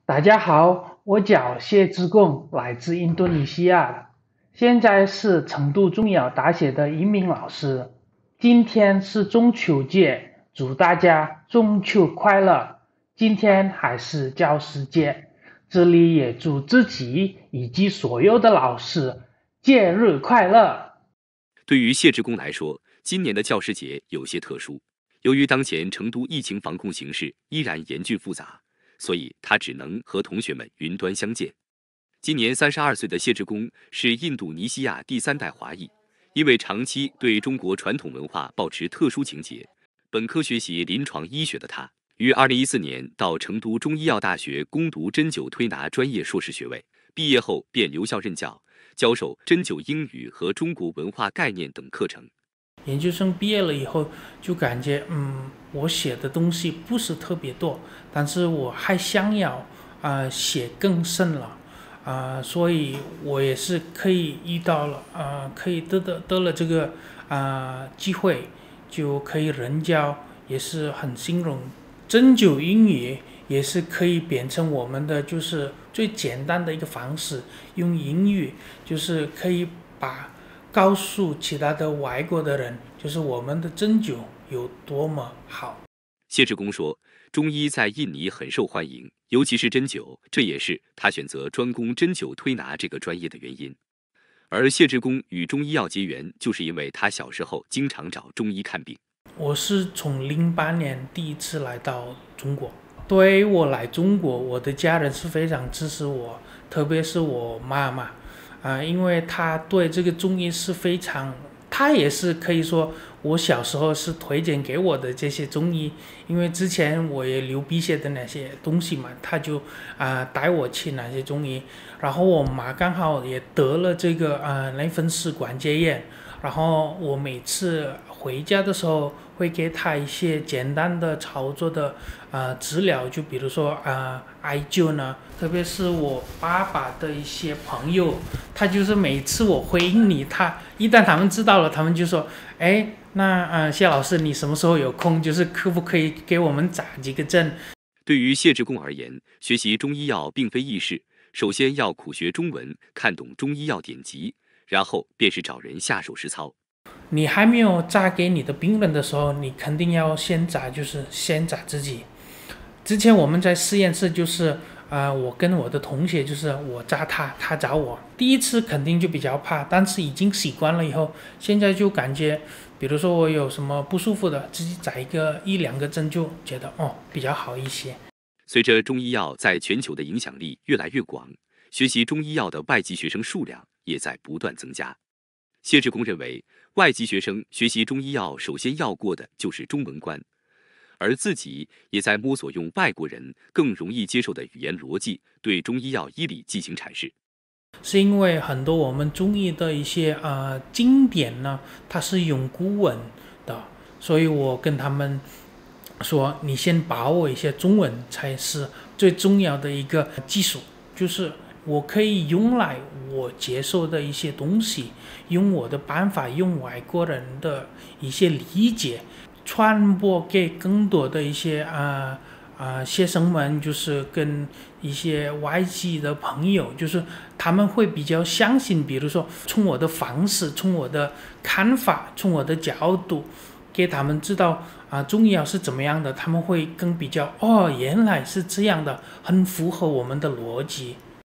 大家好，我叫谢志贡，来自印度尼西亚，现在是成都中医药大学的一名老师。今天是中秋节，祝大家中秋快乐。今天还是教师节，这里也祝自己以及所有的老师节日快乐。 对于谢志贡来说，今年的教师节有些特殊，由于当前成都疫情防控形势依然严峻复杂，所以他只能和同学们云端相见。今年32岁的谢志贡是印度尼西亚第3代华裔，因为长期对中国传统文化抱持特殊情结，本科学习临床医学的他，于2014年到成都中医药大学攻读针灸推拿专业硕士学位，毕业后便留校任教，教授针灸英语和中国文化概念等课程。 研究生毕业了以后，就感觉我写的东西不是特别多，但是我还想要写更深了所以我也是可以遇到了可以得了这个机会，就可以任教，也是很兴荣。针灸英语也是可以变成我们的就是最简单的一个方式，用英语就是可以告诉其他的外国的人，就是我们的针灸有多么好。 谢志贡说，中医在印尼很受欢迎，尤其是针灸，这也是他选择专攻针灸推拿这个专业的原因。而谢志贡与中医药结缘，就是因为他小时候经常找中医看病。 我是从08年第一次来到中国，对于我来中国，我的家人是非常支持我，特别是我妈妈因为他对这个中医是非常，他也是可以说我小时候是推荐给我的这些中医，因为之前我也流鼻血的那些东西嘛，他就带我去那些中医，然后我妈刚好也得了这个类风湿关节炎，然后我每次回家的时候会给他一些简单的操作的治疗，就比如说艾灸呢，特别是我爸爸的一些朋友，他就是每次我回应你，一旦他们知道了，他们就说，那谢老师你什么时候有空，就是可不可以给我们打几个针。 对于谢志贡而言，学习中医药并非易事，首先要苦学中文，看懂中医药典籍，然后便是找人下手实操。 你还没有扎给你的病人的时候，你肯定要先扎，就是先扎自己。之前我们在实验室就是我跟我的同学就是我扎他，他扎我，第一次肯定就比较怕，但是已经习惯了以后，现在就感觉比如说我有什么不舒服的，自己扎一两个针就觉得比较好一些。 随着中医药在全球的影响力越来越广，学习中医药的外籍学生数量也在不断增加。谢志贡认为，外籍学生学习中医药首先要过的就是中文关，而自己也在摸索用外国人更容易接受的语言逻辑对中医药医理进行阐释。 是因为很多我们中医的一些经典呢，它是用古文的，所以我跟他们说，你先把握一些中文才是最重要的一个技术，就是我可以用来我接受的一些东西，用我的办法，用外国人的一些理解，传播给更多的一些学生们，就是跟一些外籍的朋友，就是他们会比较相信，比如说从我的方式，从我的看法，从我的角度给他们知道中医药是怎么样的，他们会更比较原来是这样的，很符合我们的逻辑。